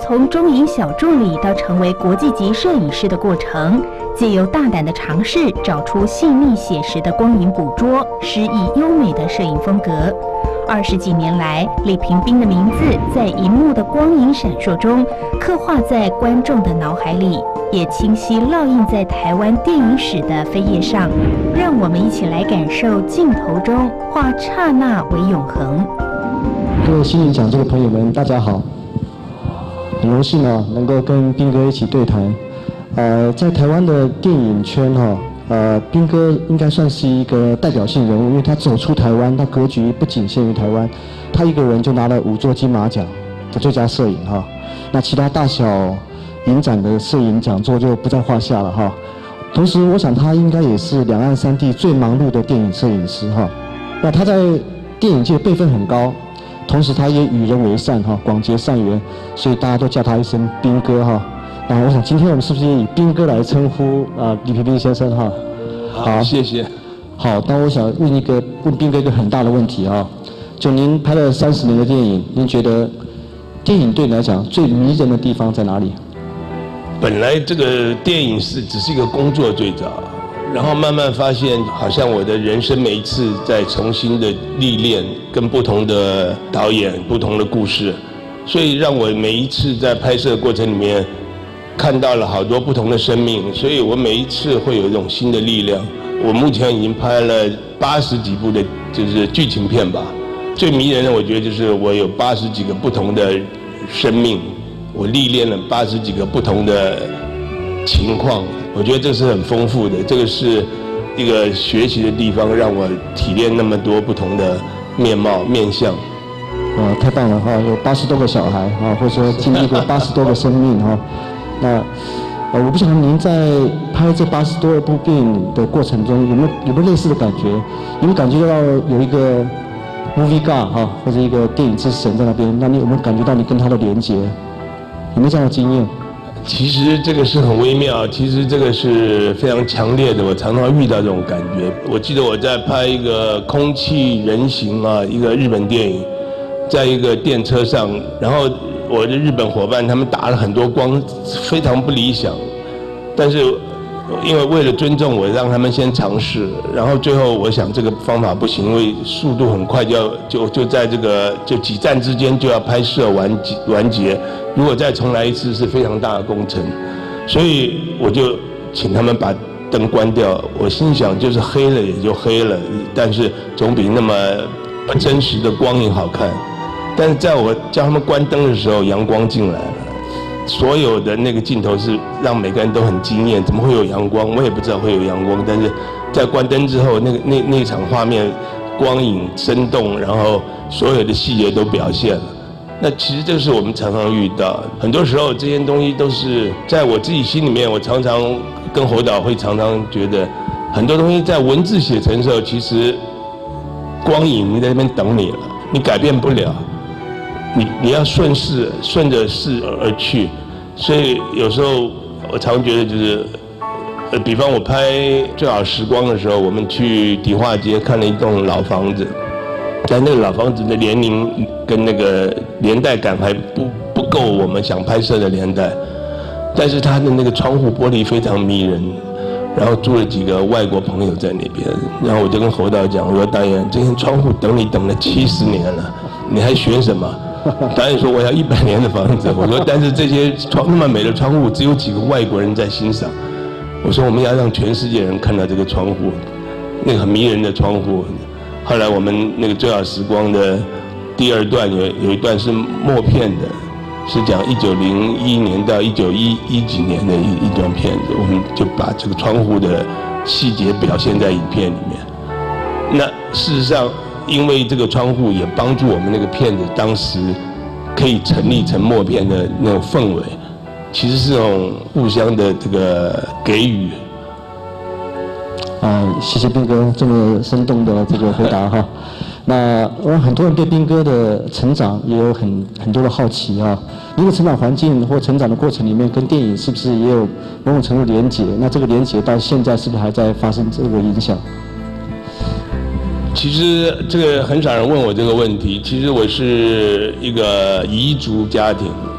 从中影小助理到成为国际级摄影师的过程，借由大胆的尝试，找出细腻写实的光影捕捉，诗意优美的摄影风格。20几年来，李屏宾的名字在荧幕的光影闪烁中，刻画在观众的脑海里，也清晰烙印在台湾电影史的扉页上。让我们一起来感受镜头中化刹那为永恒。 各位新影奖这个朋友们，大家好，很荣幸能够跟宾哥一起对谈。在台湾的电影圈宾哥应该算是一个代表性人物，因为他走出台湾，他格局不仅限于台湾，他一个人就拿了5座金马奖的最佳摄影那其他大小影展的摄影讲座就不在话下了同时，我想他应该也是两岸三地最忙碌的电影摄影师那他在电影界辈分很高，同时他也与人为善广结善缘，所以大家都叫他一声宾哥那我想今天我们是不是也以宾哥来称呼李屏宾先生好，谢谢。 好，那我想问宾哥一个很大的问题就您拍了30年的电影，您觉得电影对你来讲最迷人的地方在哪里？ 本来这个电影只是一个工作最早，然后慢慢发现，好像我的人生每一次在重新的历练，跟不同的导演、不同的故事，所以让我每一次在拍摄的过程里面，看到了好多不同的生命，所以我每一次会有一种新的力量。我目前已经拍了80几部的，就是剧情片吧。最迷人的，我觉得就是我有80几个不同的生命，我历练了80几个不同的情况，我觉得这是很丰富的，这个是一个学习的地方，让我体验那么多不同的面貌面相。 太棒了有80多个小孩或者说经历过80多个生命那我不晓得您在拍这80多部电影的过程中，有没有类似的感觉？有没有感觉到有一个 movie god 或者一个电影之神在那边？那你有没有感觉到你跟他的连结？有没有这样的经验？ 其实这个是很微妙，其实这个是非常强烈的，我常常遇到这种感觉。我记得我在拍一个空气人形一个日本电影，在一个电车上，然后我的日本伙伴他们打了很多光，非常不理想，但是因为为了尊重我，让他们先尝试，然后最后我想这个方法不行，因为速度很快就在这个就几站之间就要拍摄完结，如果再重来一次是非常大的工程，所以我就请他们把灯关掉。我心想就是黑了也就黑了，但是总比那么不真实的光影好看。但是在我叫他们关灯的时候，阳光进来了，所有的那个镜头是让每个人都很惊艳，怎么会有阳光？我也不知道会有阳光，但是在关灯之后，那场画面光影生动，然后所有的细节都表现了。那其实这是我们常常遇到，很多时候这些东西都是在我自己心里面，我常常跟侯导会常常觉得，很多东西在文字写成的时候，其实光影已经在那边等你了，你改变不了。你要顺着势而去，所以有时候我常觉得就是，比方我拍《最好时光》的时候，我们去迪化街看了一栋老房子，但那个老房子的年龄跟那个年代感还不够我们想拍摄的年代，但是它的那个窗户玻璃非常迷人，然后住了几个外国朋友在那边，然后我就跟侯导讲，我说导演，这些窗户等你等了70年了，你还学什么？导演说我要100年的房子，我说但是这些那么美的窗户只有几个外国人在欣赏，我说我们要让全世界人看到这个窗户，那个很迷人的窗户。后来我们那个最好时光的第2段有一段是默片的，是讲1901年到1911几年的一段片子，我们就把这个窗户的细节表现在影片里面。那事实上因为这个窗户也帮助我们那个片子当时可以成立成默片的那种氛围，其实是那种互相的这个给予。 谢谢宾哥这么生动的这个回答那很多人对宾哥的成长也有很多的好奇您的成长环境或成长的过程里面跟电影是不是也有某种程度连结？那这个连结到现在是不是还在发生这个影响？ 其实这个很少人问我这个问题。其实我是一个彝族家庭，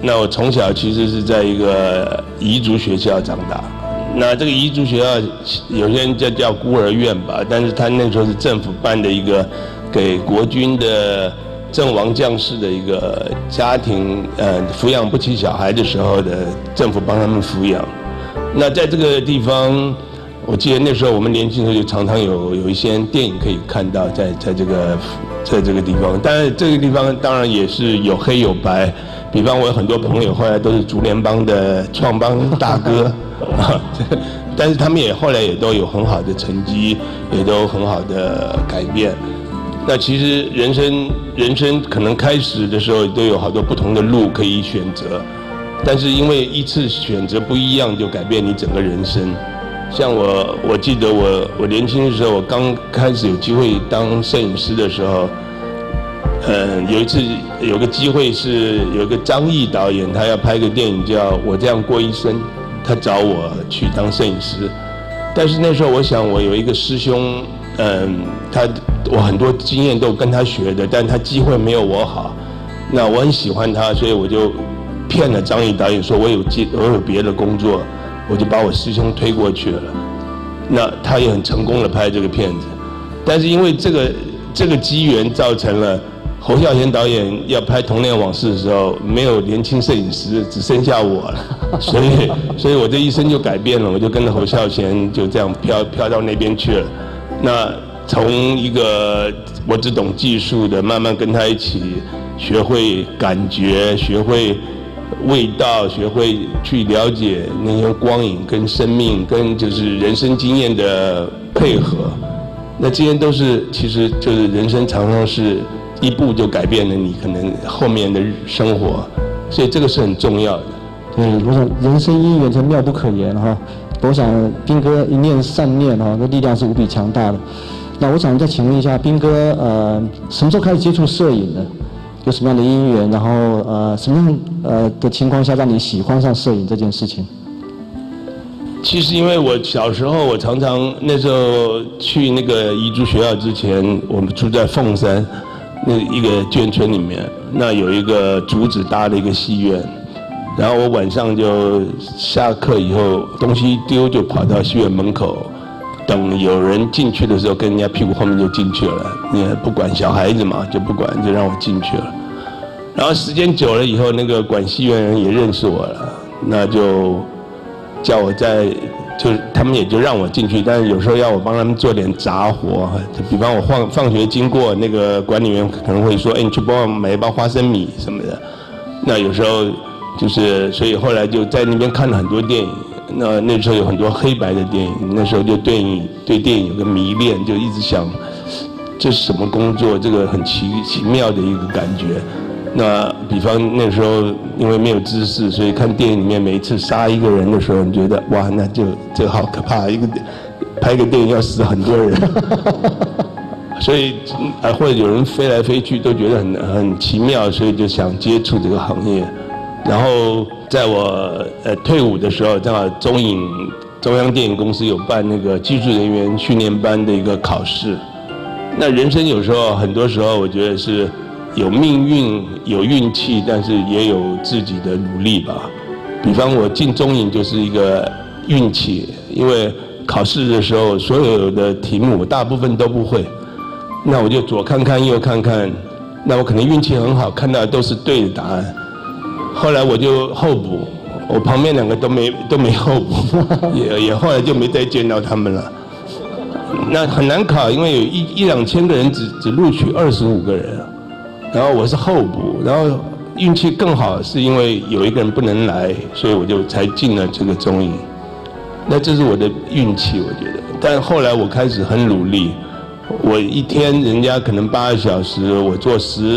那我从小其实是在一个彝族学校长大。那这个彝族学校有些人叫孤儿院吧，但是他那时候是政府办的一个给国军的阵亡将士的一个家庭，抚养不起小孩的时候的政府帮他们抚养。那在这个地方，我记得那时候我们年轻的时候就常常有一些电影可以看到，在这个地方。但是这个地方当然也是有黑有白，比方我有很多朋友后来都是竹联帮的创帮大哥啊，但是他们后来也都有很好的成绩，也都很好的改变。那其实人生可能开始的时候都有好多不同的路可以选择，但是因为一次选择不一样，就改变你整个人生。像我记得我年轻的时候，我刚开始有机会当摄影师的时候，有一次有个机会是有个张毅导演，他要拍个电影叫《我这样过一生》，他找我去当摄影师。但是那时候我想，我有一个师兄，我很多经验都跟他学的，但他机会没有我好。那我很喜欢他，所以我就骗了张毅导演说我有别的工作，我就把我师兄推过去了。那他也很成功的拍这个片子，但是因为这个机缘造成了侯孝贤导演要拍《童年往事》的时候，没有年轻摄影师，只剩下我了，所以我这一生就改变了，我就跟着侯孝贤就这样飘到那边去了。那从一个我只懂技术的，慢慢跟他一起学会感觉，学会味道，学会去了解那些光影跟生命跟就是人生经验的配合。那这些都是其实就是人生常常是一步就改变了你可能后面的生活，所以这个是很重要的。 对，我想人生因缘真妙不可言哈。我想彬哥一念善念哈，那力量是无比强大的。那我想再请问一下彬哥，什么时候开始接触摄影的？有什么样的因缘？然后什么样的情况下让你喜欢上摄影这件事情？ 其实因为我小时候，我常常那时候去那个彝族学校之前，我们住在凤山那一个眷村里面，那有一个竹子搭的一个戏院，然后我晚上就下课以后东西一丢就跑到戏院门口，等有人进去的时候跟人家屁股后面就进去了，也不管小孩子嘛，就不管就让我进去了。然后时间久了以后，那个管戏院人也认识我了，那就叫我就是他们也就让我进去，但是有时候要我帮他们做点杂活，比方我放学经过，那个管理员可能会说，你去帮我买一包花生米什么的。那有时候就是，所以后来就在那边看了很多电影。那时候有很多黑白的电影，那时候就对电影有个迷恋，就一直想这是什么工作，这个很奇妙的一个感觉。那比方那时候因为没有知识，所以看电影里面每一次杀一个人的时候，你觉得哇，那这好可怕，拍个电影要死很多人，所以或者有人飞来飞去都觉得很奇妙，所以就想接触这个行业。然后在我退伍的时候，正好中央电影公司有办那个技术人员训练班的一个考试。那人生有时候很多时候我觉得是有命运有运气，但是也有自己的努力吧。比方我进中影就是一个运气，因为考试的时候所有的题目我大部分都不会，那我就左看看右看看，那我可能运气很好，看到的都是对的答案。后来我就候补，我旁边两个都没候补，也后来就没再见到他们了。那很难考，因为有一两千个人只录取25个人，然后我是候补，然后运气更好，是因为有一个人不能来，所以我就才进了这个中影。那这是我的运气，我觉得。但后来我开始很努力，我一天人家可能8个小时，我做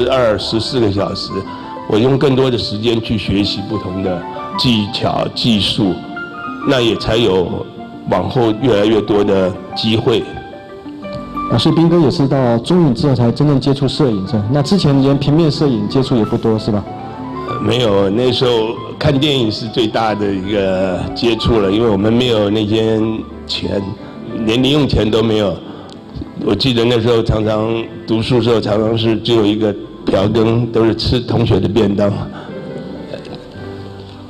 12、14个小时。我用更多的时间去学习不同的技巧、技术，那也才有往后越来越多的机会。 所以彬哥也是到中影之后才真正接触摄影，是吧？那之前连平面摄影接触也不多，是吧？ 没有，那时候看电影是最大的一个接触了，因为我们没有那些钱，连零用钱都没有。我记得那时候常常读书的时候，常常是只有一个瓢羹，都是吃同学的便当。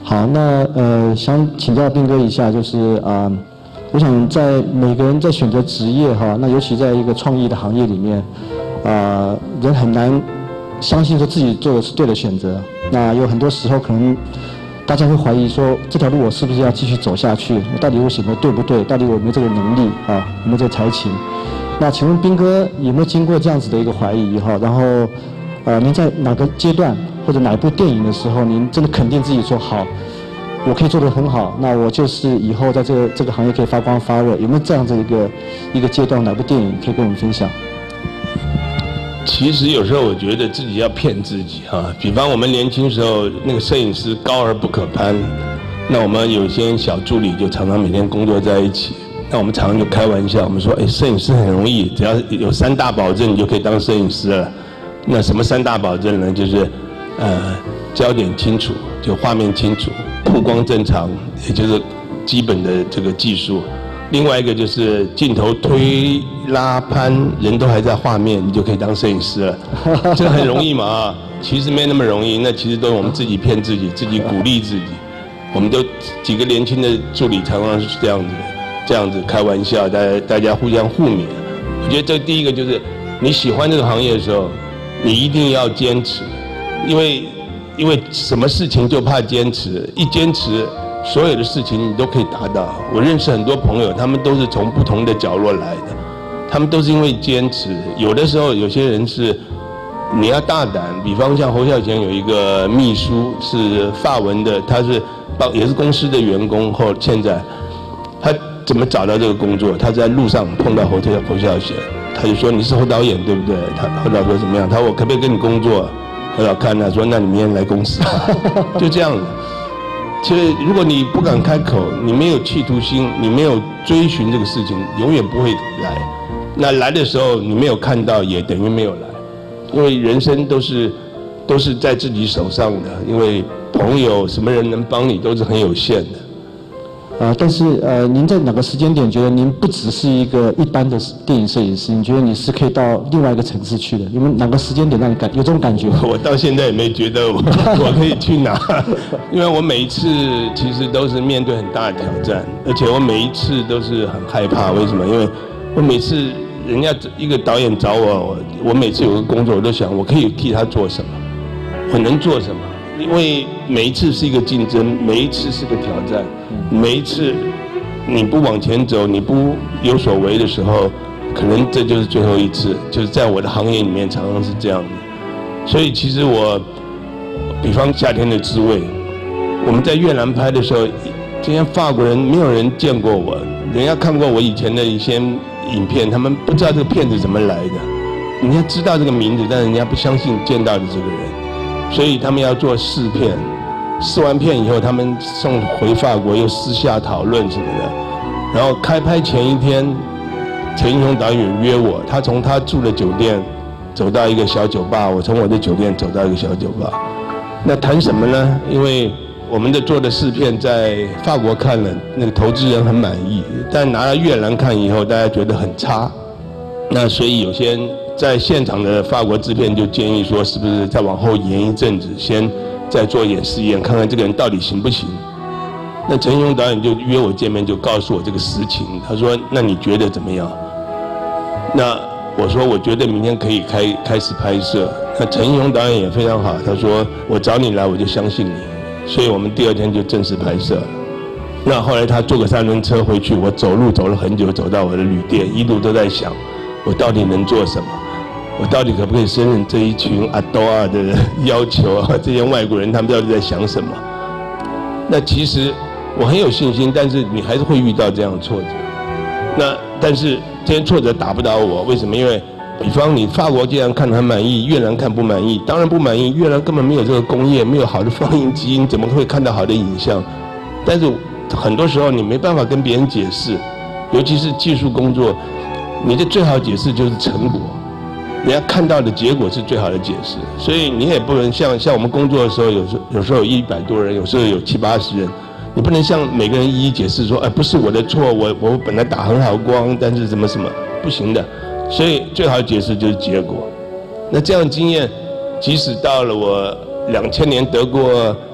好，那想请教彬哥一下，就是我想在每个人在选择职业哈，那尤其在一个创意的行业里面，人很难相信说自己做的是对的选择。那有很多时候可能大家会怀疑说，这条路我是不是要继续走下去？我到底我选择对不对？到底我有没有这个能力啊？有没有这个才情？那请问彬哥有没有经过这样子的一个怀疑哈？然后您在哪个阶段或者哪一部电影的时候，您真的肯定自己说好，我可以做得很好，那我就是以后在这个行业可以发光发热？有没有这样子一个阶段？哪部电影可以跟我们分享？ 其实有时候我觉得自己要骗自己哈，比方我们年轻时候那个摄影师高而不可攀，那我们有些小助理就常常每天工作在一起，那我们常常就开玩笑，我们说，摄影师很容易，只要有3大保证，你就可以当摄影师了。那什么3大保证呢？就是焦点清楚，就画面清楚，曝光正常，也就是基本的这个技术。另外一个就是镜头推拉攀，人都还在画面，你就可以当摄影师了。这个很容易嘛？其实没那么容易，那其实都是我们自己骗自己，自己鼓励自己。我们都几个年轻的助理常常是这样子开玩笑，大家互相互勉。我觉得这第一个就是你喜欢这个行业的时候，你一定要坚持，因为什么事情就怕坚持，一坚持，所有的事情你都可以达到。我认识很多朋友，他们都是从不同的角落来的，他们都是因为坚持。有的时候有些人是你要大胆，比方像侯孝贤有一个秘书是法文的，他是也是公司的员工，后现在他怎么找到这个工作？他在路上碰到侯孝贤，他就说你是侯导演对不对？侯导说怎么样？他说我可不可以跟你工作？侯导看他说那你明天来公司吧，就这样子。其实，如果你不敢开口，你没有企图心，你没有追寻这个事情，永远不会来。那来的时候，你没有看到，也等于没有来。因为人生都是在自己手上的，因为朋友什么人能帮你都是很有限的。 但是您在哪个时间点觉得您不只是一个一般的电影摄影师？你觉得你是可以到另外一个层次去的？因为哪个时间点让你有这种感觉？ 我到现在也没觉得我可以去哪，因为我每一次其实都是面对很大的挑战，而且我每一次都是很害怕。为什么？因为我每次人家一个导演找我每次有个工作，我都想我可以替他做什么，我能做什么？因为每一次是一个竞争，每一次是个挑战。每一次你不往前走，你不有所为的时候，可能这就是最后一次。就是在我的行业里面，常常是这样的。所以其实比方《夏天的滋味》，我们在越南拍的时候，这些法国人没有人见过我，人家看过我以前的一些影片，他们不知道这个片子怎么来的。人家知道这个名字，但人家不相信见到的这个人，所以他们要做试片。试完片以后，他们送回法国，又私下讨论什么的。然后开拍前一天，陈英雄导演约我，他从他住的酒店走到一个小酒吧，我从我的酒店走到一个小酒吧。那谈什么呢？因为我们做的试片在法国看了，那个投资人很满意，但拿到越南看以后，大家觉得很差。那所以有些在现场的法国制片就建议说，是不是再往后延一阵子，先再做一点试验，看看这个人到底行不行。那陈英雄导演就约我见面，就告诉我这个实情。他说：“那你觉得怎么样？”那我说：“我觉得明天可以开始拍摄。”那陈英雄导演也非常好，他说：“我找你来，我就相信你。”所以我们第2天就正式拍摄了。那后来他坐个3轮车回去，我走了很久，走到我的旅店，一路都在想，我到底能做什么？我到底可不可以胜任这一群阿多啊的要求啊？这些外国人他们到底在想什么？那其实我很有信心，但是你还是会遇到这样的挫折。但是这些挫折打不倒我，为什么？因为比方你法国既然看得很满意，越南看不满意，当然不满意。越南根本没有这个工业，没有好的放映机，你怎么会看到好的影像？但是很多时候你没办法跟别人解释，尤其是技术工作，你的最好解释就是成果。人家看到的结果是最好的解释，所以你也不能像我们工作的时候，有时候有100多人，有时候有70、80人，你不能向每个人一一解释说，不是我的错，我本来打很好光，但是什么不行的。所以最好的解释就是结果。那这样的经验，即使到了我2000年得过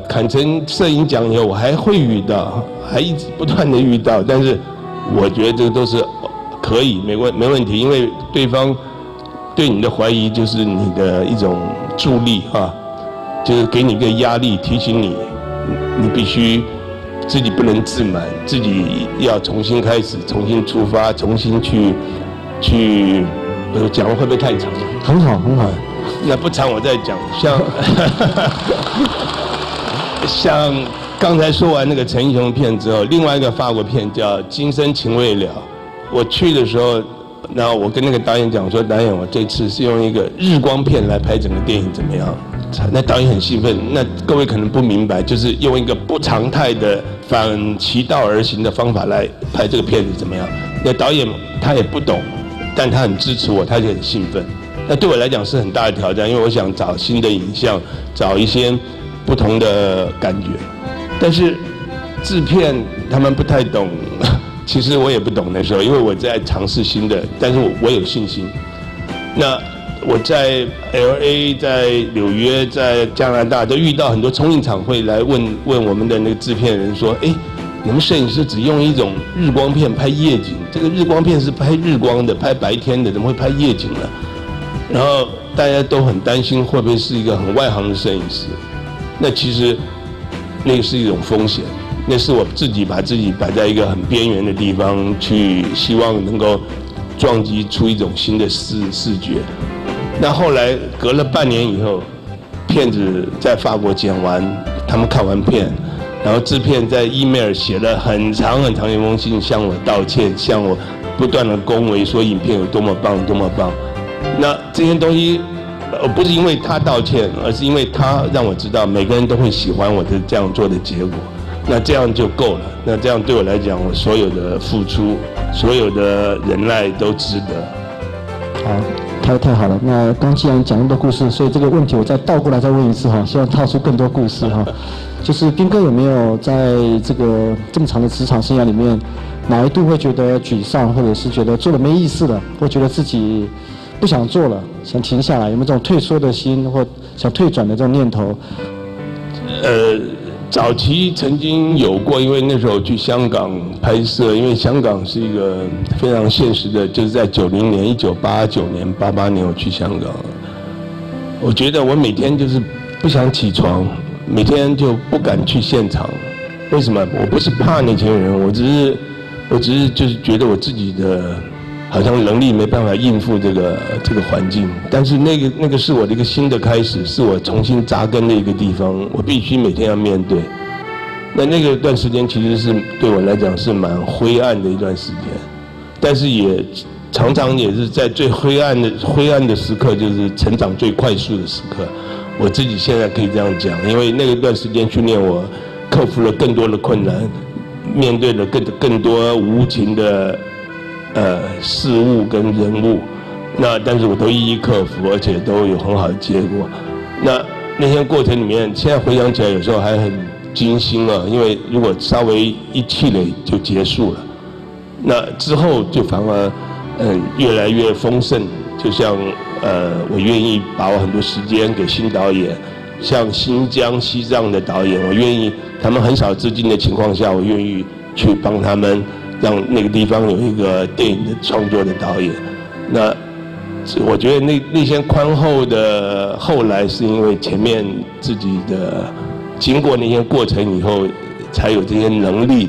坎城摄影奖以后，我还会遇到，还一直不断的遇到，但是我觉得这个都是可以，没问题，因为对方对你的怀疑就是你的一种助力啊，就是给你一个压力，提醒你，你必须自己不能自满，自己要重新开始，重新出发，重新去讲会不会太长？ 很好，很好。 那不长我再讲，像刚才说完那个陈奕迅片之后，另外一个法国片叫《今生情未了》。我去的时候，然后我跟那个导演讲说，导演，我这次是用一个日光片来拍整个电影，怎么样？那导演很兴奋。那各位可能不明白，就是用一个不常态的反其道而行的方法来拍这个片子，怎么样？那导演他也不懂，但他很支持我，他就很兴奋。那对我来讲是很大的挑战，因为我想找新的影像，找一些不同的感觉。但是制片他们不太懂，其实我也不懂那时候，因为我在尝试新的，但是我有信心。那我在 LA、在纽约、在加拿大都遇到很多冲印厂会来问我们的那个制片人说：“哎，你们摄影师只用一种日光片拍夜景，这个日光片是拍日光的，拍白天的，怎么会拍夜景呢？”然后大家都很担心会不会是一个很外行的摄影师。那其实那个是一种风险，那是我自己把自己摆在一个很边缘的地方去，希望能够撞击出一种新的视觉。那后来隔了半年以后，片子在法国剪完，他们看完片，然后制片在 email 写了很长很长一封信向我道歉，向我不断的恭维说影片有多么棒多么棒。那这些东西，不是因为他道歉，而是因为他让我知道每个人都会喜欢我的这样做的结果。那这样就够了。那这样对我来讲，我所有的付出，所有的忍耐都值得。 好，太好了。那刚既然讲那么多故事，所以这个问题我再倒过来再问一次哈，希望套出更多故事哈。就是彬哥有没有在这个这么长的职场生涯里面，哪一度会觉得沮丧，或者是觉得做的没意思了，或觉得自己不想做了，想停下来，有没有这种退缩的心，或想退转的这种念头？ 早期曾经有过，因为那时候去香港拍摄，因为香港是一个非常现实的，就是在90年、1989年、88年我去香港，我觉得我每天就是不想起床，每天就不敢去现场。为什么？我不是怕那群人，我只是就是觉得我自己的好像能力没办法应付这个环境。但是那个是我的一个新的开始，是我重新扎根的一个地方，我必须每天要面对。那个段时间其实是对我来讲是蛮灰暗的一段时间，但是也常常也是在最灰暗的时刻，就是成长最快速的时刻。我自己现在可以这样讲，因为那段时间训练我克服了更多的困难，面对了更多无情的事物跟人物，但是我都一一克服，而且都有很好的结果。那些过程里面，现在回想起来，有时候还很惊心啊，因为如果稍微一气馁就结束了，那之后就反而越来越丰盛。就像我愿意把我很多时间给新导演，像新疆、西藏的导演，我愿意他们很少资金的情况下，我愿意去帮他们，让那个地方有一个电影的创作的导演。那我觉得那些宽厚的后来，是因为前面自己的经过那些过程以后，才有这些能力的。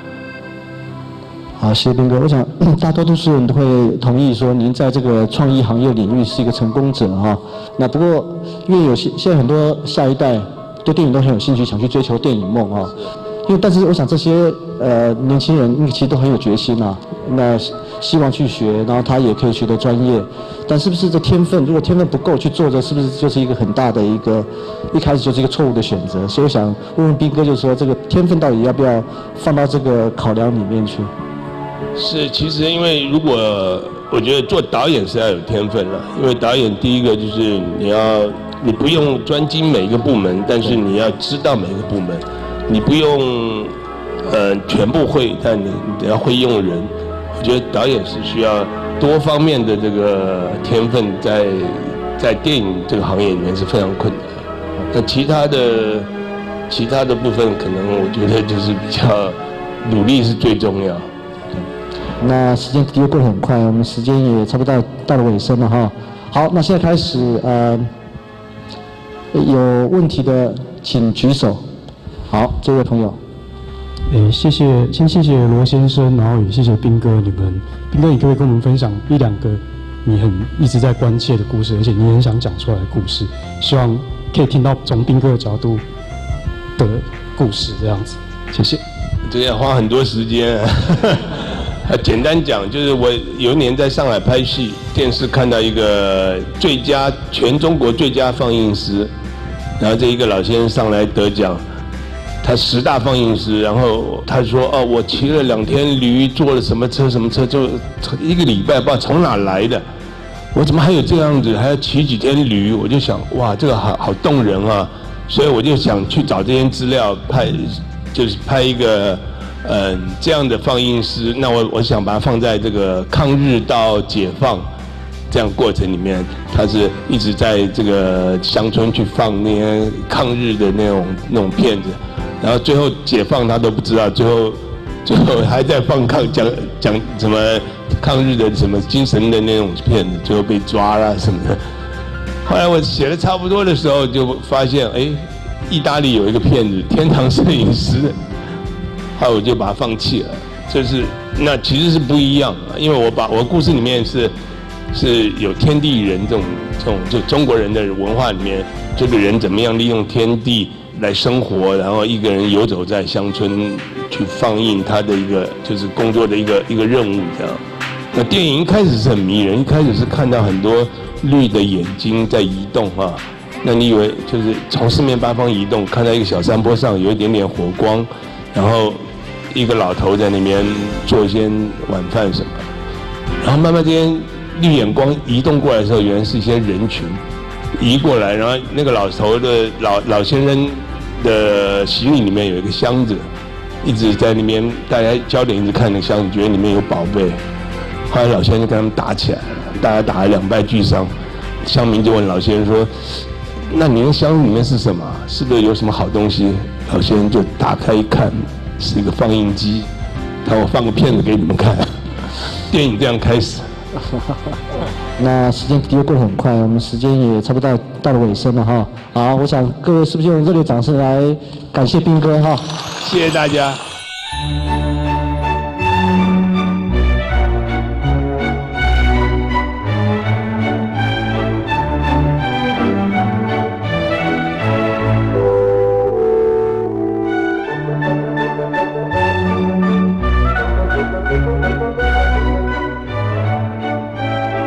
好，谢谢彬哥。我想大多数人都会同意说，您在这个创意行业领域是一个成功者哈。那不过，因为现在很多下一代对电影都很有兴趣，想去追求电影梦哈。但是我想这些年轻人其实都很有决心啊，那希望去学，然后他也可以学得专业，但是不是这天分？如果天分不够去做这，是不是就是一个很大的一开始就是一个错误的选择？所以我想问问彬哥，就是说这个天分到底要不要放到这个考量里面去？ 是，其实因为如果我觉得做导演是要有天分了，因为导演第一个就是你不用专精每一个部门，但是你要知道每一个部门。你不用全部会，但你得要会用人。我觉得导演是需要多方面的这个天分，在电影这个行业里面是非常困难的。那其其他的部分可能我觉得就是比较努力是最重要。 那时间的确过得很快，我们时间也差不多到了尾声了哈。好，那现在开始，有问题的请举手。好，这位朋友。 谢谢罗先生，然后也谢谢彬哥你们。彬哥，你可不可以跟我们分享1-2个你一直在关切的故事，而且你很想讲出来的故事？希望可以听到从彬哥的角度的故事，这样子。谢谢。 这要花很多时间。简单讲，就是我有一年在上海拍戏，电视看到一个全中国最佳放映师，然后这一个老先生上来得奖，他10大放映师，然后他说我骑了2天驴，坐了什么车，就1个礼拜不知道从哪来的，我怎么还有这样子，还要骑几天驴？我就想哇，这个好动人啊，所以我就想去找这些资料拍一个。这样的放映师，那我想把它放在这个抗日到解放这样过程里面，他是一直在这个乡村去放那些抗日的那种片子，然后最后解放他都不知道，最后还在放讲什么抗日的什么精神的那种片子，最后被抓了什么的。后来我写的差不多的时候，就发现意大利有一个片子《天堂摄影师》。后来我就把它放弃了，那其实是不一样的，因为我故事里面是有天地人这种就中国人的文化里面，这个人怎么样利用天地来生活，然后一个人游走在乡村去放映他的一个就是工作的一个任务这样。那电影一开始是很迷人，一开始是看到很多绿的眼睛在移动啊，那你以为就是从四面八方移动，看到一个小山坡上有一点点火光。然后一个老头在那边做一些晚饭什么，然后慢慢这些绿眼光移动过来的时候，原来是一些人群移过来，然后那个老头的老先生的行李里面有一个箱子，一直在那边，大家焦点一直看那个箱子，觉得里面有宝贝。后来老先生就跟他们打起来了，大家打得2败俱伤。乡民就问老先生说：“那你的箱子里面是什么？是不是有什么好东西？”老先生就打开一看，是一个放映机。他说：“我放个片子给你们看。”电影这样开始。 那时间的确过得很快，我们时间也差不多到了尾声了哈。好，我想各位是不是用热烈掌声来感谢彬哥哈？ 谢谢大家。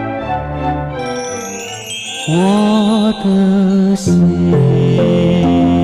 我的心